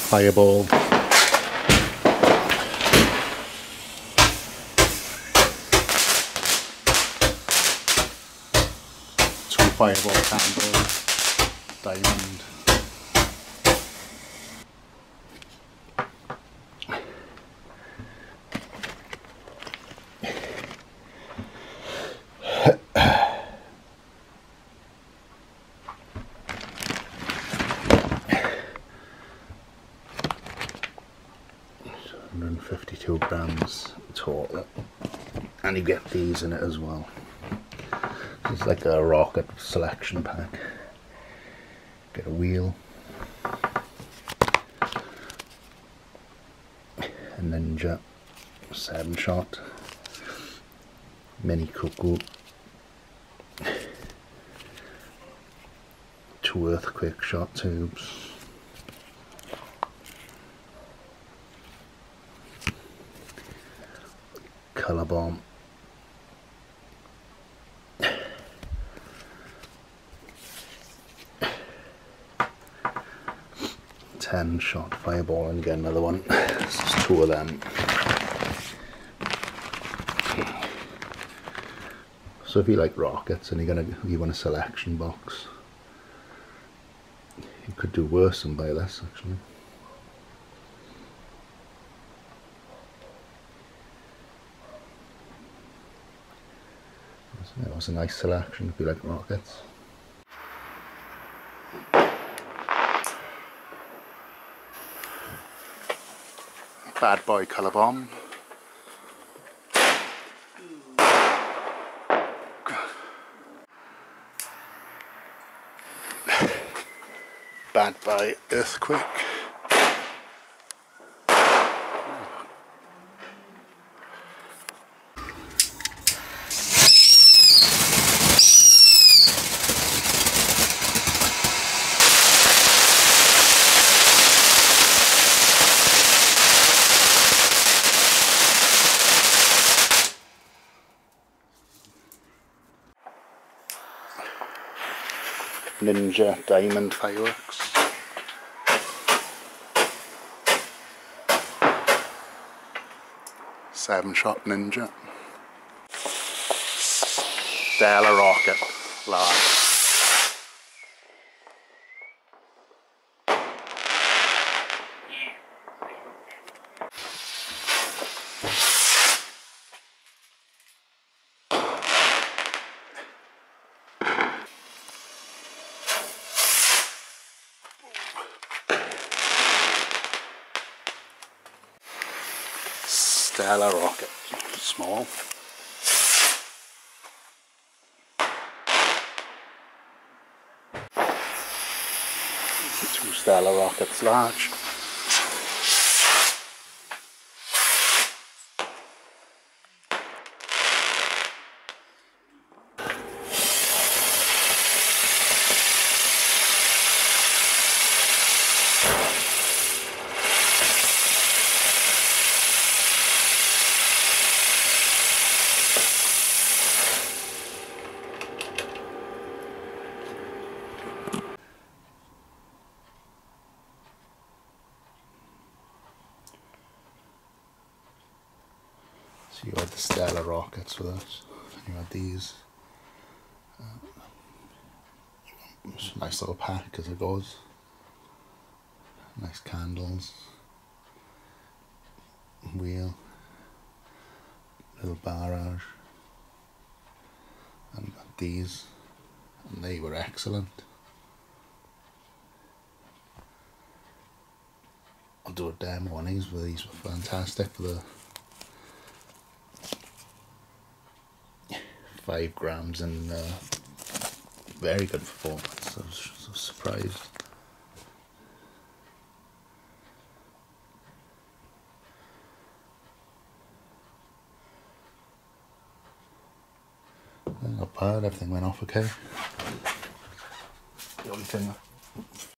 Fireball. Two Fireball candles. Diamond. £152 total, and you get these in it as well. It's like a rocket selection pack. Get a wheel, a Ninja 7-shot, mini cuckoo, 2 earthquake shot tubes, colour bomb, 10-shot fireball, and get another one. This is 2 of them. So if you like rockets and you want a selection box, you could do worse than buy this actually. It was a nice selection if you like rockets. Bad boy colour bomb. Bad boy earthquake. Ninja diamond fireworks. Seven-shot Ninja. Stella rocket large. Stella rocket, small. Two Stella rockets, large. So you had the Stella rockets with us, and you had these. It's a nice little pack as it goes. Nice candles, wheel, little barrage, and these, and they were excellent. I'll do a demo on these, but these were fantastic for the 5 grams and very good performance. I was so surprised. Not bad, everything went off okay. The only thing